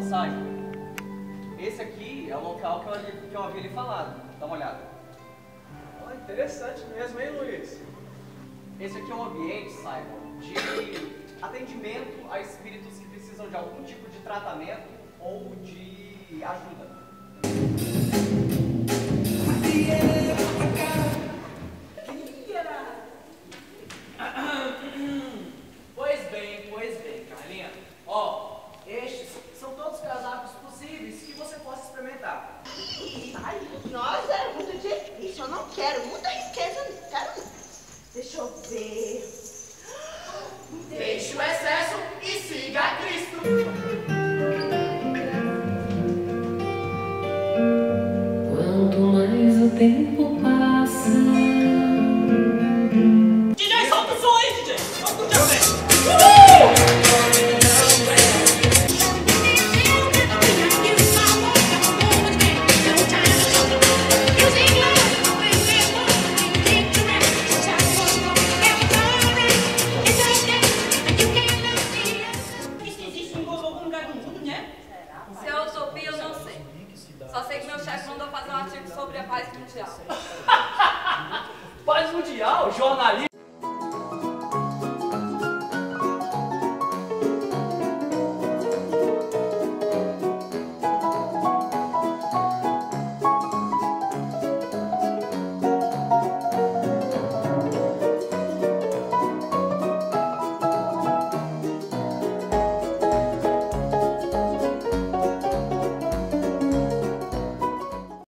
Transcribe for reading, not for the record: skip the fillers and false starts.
passagem, esse aqui é o local que eu havia lhe falado. Dá uma olhada. Oh, interessante mesmo, hein, Luiz? Esse aqui é um ambiente, Simon, de atendimento a espíritos que precisam de algum tipo de tratamento ou de ajuda. Pois bem, Carlinha. Ó, estes são todos casacos possíveis que você possa experimentar. Ai, nossa, é muito difícil. Eu não quero. Muita riqueza, não quero não. Deixa eu ver. Deixe o excesso e siga a Cristo. Quanto mais o tempo passa. DJ, solta o som aí, DJ! Solta o som aí!